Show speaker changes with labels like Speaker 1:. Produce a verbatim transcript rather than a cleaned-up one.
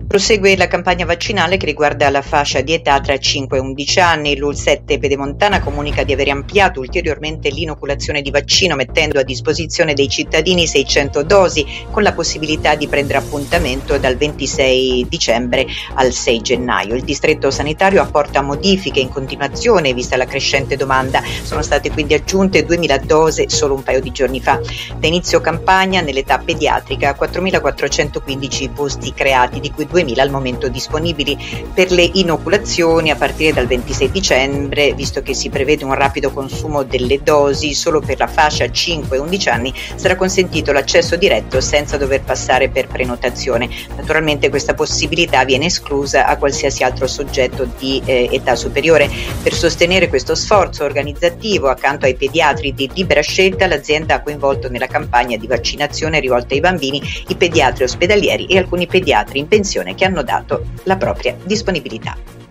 Speaker 1: Prosegue la campagna vaccinale che riguarda la fascia di età tra cinque e undici anni. L'U L sette Pedemontana comunica di aver ampliato ulteriormente l'inoculazione di vaccino, mettendo a disposizione dei cittadini seicento dosi, con la possibilità di prendere appuntamento dal ventisei dicembre al sei gennaio. Il distretto sanitario apporta modifiche in continuazione, vista la crescente domanda. Sono state quindi aggiunte duemila dose solo un paio di giorni fa. Da inizio campagna, nell'età pediatrica, quattromilaquattrocentoquindici posti creati, di cui duemila al momento disponibili per le inoculazioni a partire dal ventisei dicembre, visto che si prevede un rapido consumo delle dosi. Solo per la fascia cinque undici anni sarà consentito l'accesso diretto senza dover passare per prenotazione. Naturalmente questa possibilità viene esclusa a qualsiasi altro soggetto di eh, età superiore. Per sostenere questo sforzo organizzativo, accanto ai pediatri di libera scelta, l'azienda ha coinvolto nella campagna di vaccinazione rivolta ai bambini i pediatri ospedalieri e alcuni pediatri in pensione che hanno dato la propria disponibilità.